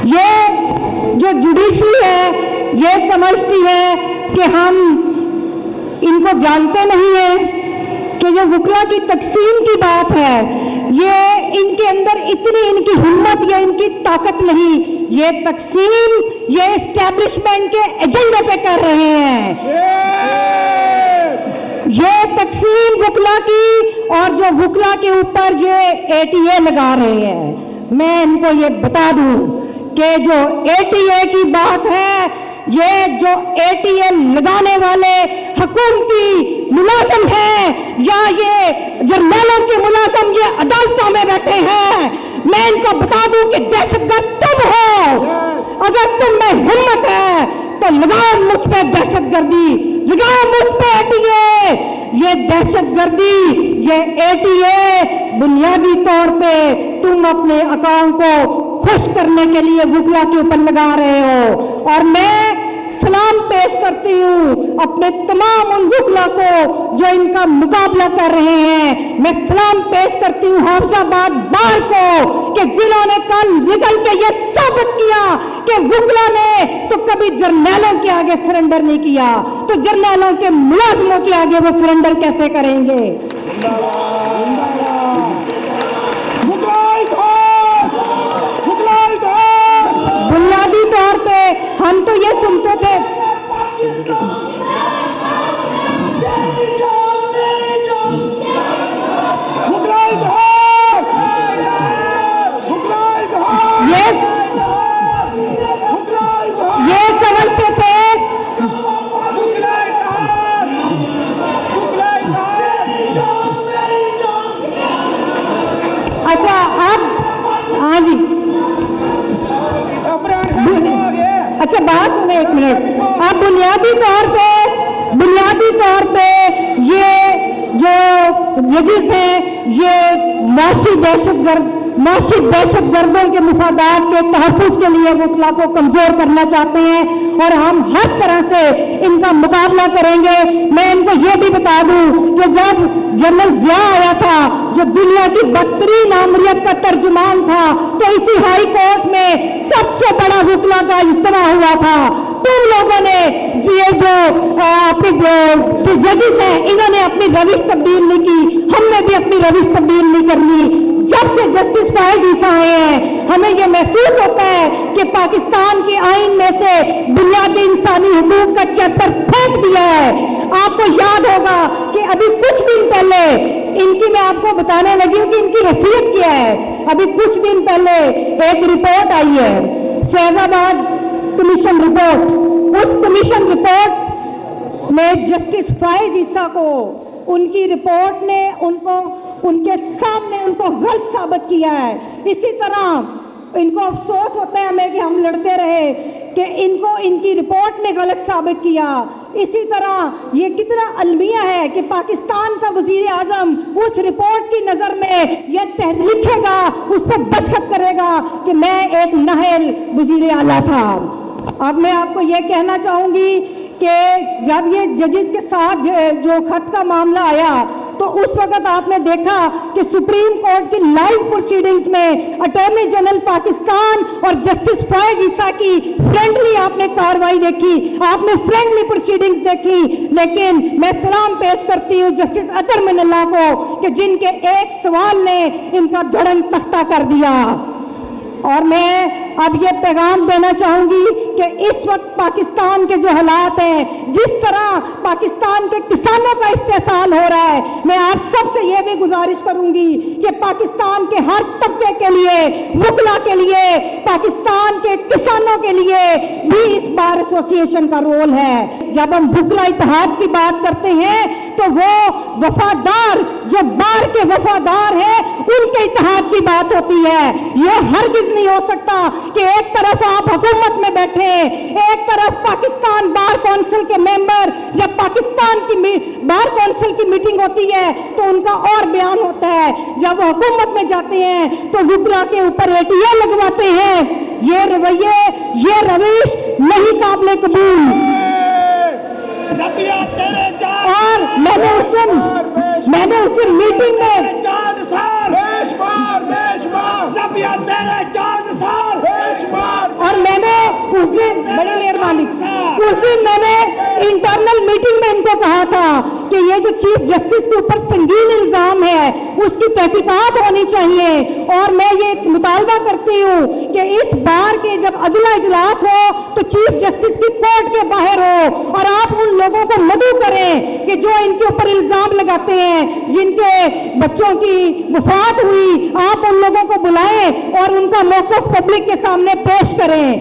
ये जो जुडिशरी है ये समझती है कि हम इनको जानते नहीं हैं कि जो वकला की तकसीम की बात है ये इनके अंदर इतनी इनकी हिम्मत या इनकी ताकत नहीं, ये तकसीम ये एस्टैब्लिशमेंट के एजेंडे पे कर रहे हैं। ये तकसीम वकला की और जो वकला के ऊपर ये एटीए लगा रहे हैं। मैं इनको ये बता दूं कि जो एटीए की बात है, ये जो एटीए लगाने वाले हुकूमती मुलाजिम हैं या ये जर्नलों के मुलाजिम ये अदालतों में बैठे हैं। मैं इनको बता दूं कि दहशतगर्द तुम हो। अगर तुम में हिम्मत है तो लगाओ मुझ पे दहशतगर्दी, लगाओ मुझ पे एटीए। ये दहशतगर्दी ये एटीए बुनियादी तौर पे तुम अपने अकाउंट को खुश करने के लिए वकला के ऊपर लगा रहे हो। और मैं सलाम पेश करती हूँ अपने तमाम उन वकला को जो इनका मुकाबला कर रहे हैं। मैं सलाम पेश करती हूँ हाफिजाबाद बार को कि जिन्होंने कल निकल के ये साबित किया कि वकला ने तो कभी जर्नलों के आगे सरेंडर नहीं किया, तो जर्नलों के मुलाजिमों के आगे वो सरेंडर कैसे करेंगे। बुनियादी तौर पे हम तो ये सुनते थे ये समझते थे अच्छा अब हाँ जी अच्छा बात सुने एक मिनट। अब बुनियादी तौर पे ये जो जजिस हैं ये माशी दहशतगर्दों के मुफादात के तहफ़्फ़ुज़ के लिए वकला को कमजोर करना चाहते हैं और हम हर तरह से इनका मुकाबला करेंगे। मैं इनको ये भी बता दूं कि जब जनरल जिया आया था जो दुनिया की बदतरीन आमरीत का तर्जुमान था, तो इसी हाई कोर्ट में सबसे बड़ा वकला का इज्तिमा हुआ था। तुम लोगों ने ये जो अपनी जो जजिस हैं इन्होंने अपनी रविश तब्दील नहीं की, हमने भी अपनी रविश तब्दील नहीं करनी। जब से जस्टिस फाहिद ईसा आए हैं हमें यह महसूस होता है कि पाकिस्तान के आईन में से बुनियादी इंसानी हुकूक का चैप्टर फेंक दिया है। आपको याद होगा कि अभी कुछ दिन पहले इनकी मैं आपको बताने लगी हूँ कि इनकी हैसियत क्या है। अभी कुछ दिन पहले एक रिपोर्ट आई है फैजाबाद कमीशन रिपोर्ट। उस कमीशन रिपोर्ट में जस्टिस फाहिद ईसा को उनकी रिपोर्ट ने उनके सामने उनको गलत साबित किया है। इसी तरह इनको अफसोस होता है हमें कि हम लड़ते रहे कि इनको इनकी रिपोर्ट ने गलत साबित किया। इसी तरह ये कितना अलमिया है कि पाकिस्तान का वजीर आजम उस रिपोर्ट की नज़र में यह लिखेगा, उस पर दस्तखत करेगा कि मैं एक नाअहल वजीर आला था। अब मैं आपको ये कहना चाहूँगी कि जब ये जजिस के साथ जो खत का मामला आया तो उस वक्त आपने देखा कि सुप्रीम कोर्ट की लाइव प्रोसीडिंग्स में अटॉर्नी जनरल पाकिस्तान और जस्टिस फाहिद ईसा की फ्रेंडली आपने कार्रवाई देखी, आपने फ्रेंडली प्रोसीडिंग्स देखी। लेकिन मैं सलाम पेश करती हूँ जस्टिस अतर मिनल्लाह को कि जिनके एक सवाल ने इनका धड़न तख्ता कर दिया। और मैं अब ये पैगाम देना चाहूंगी कि इस वक्त पाकिस्तान के जो हालात हैं, जिस तरह पाकिस्तान के किसानों का इस्तेसाल हो रहा है, मैं आप सबसे ये भी गुजारिश करूंगी कि पाकिस्तान के हर तबके के लिए, वकला के लिए, पाकिस्तान के किसानों के लिए भी इस बार एसोसिएशन का रोल है। जब हम वकला इत्तेहाद की बात करते हैं तो वो वफादार जो बार के वफादार हैं उनके इत्तेहाद की बात होती है। ये हरगिज नहीं हो सकता कि एक तरफ आप हुकूमत में बैठे, एक तरफ पाकिस्तान बार काउंसिल के मेंबर, जब पाकिस्तान की बार काउंसिल की मीटिंग होती है तो उनका और बयान होता है, जब वो हुकूमत में जाते हैं तो वकला के ऊपर एटीए लगवाते हैं। ये रवैये, ये रविश नहीं काबिल कबूल। और मैंने उस दिन मीटिंग में उस दिन, बड़ी मेहरबानी, उस दिन मैंने इंटरनल मीटिंग में इनको कहा था कि ये जो चीफ जस्टिस के ऊपर संगीन इल्जाम है उसकी तहकीकात होनी चाहिए, और मैं ये मुतालबा करती हूँ कि इस बार के जब अगला इजलास हो तो चीफ जस्टिस की कोर्ट के बाहर हो और आप उन लोगों को मदऊ करें कि जो इनके ऊपर इल्जाम लगाते हैं, जिनके बच्चों की वफात हुई, आप उन लोगों को बुलाएं और उनका मौक़िफ़ पब्लिक के सामने पेश करें।